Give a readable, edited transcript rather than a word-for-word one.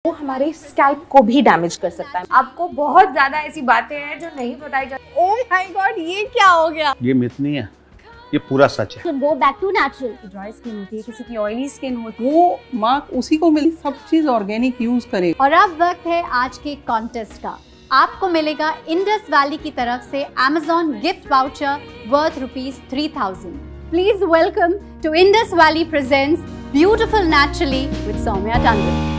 वो हमारे स्कैल्प को भी डैमेज कर सकता है। आपको बहुत ज्यादा ऐसी बातें हैं जो नहीं बताई जाती। ओह माय गॉड, ये क्या हो गया? ये मिथ नहीं है, ये पूरा सच है। Should go back to natural. Dry skin होती है, किसी की ऑयली स्किन होती है। वो मार्क उसी को मिली, सब चीज ऑर्गेनिक यूज करे। और अब वक्त है आज के कॉन्टेस्ट का। आपको मिलेगा इंडस वैली की तरफ से Amazon gift voucher worth ₹3000। Please welcome to Indus Valley presents beautiful naturally with Saumya Tandon.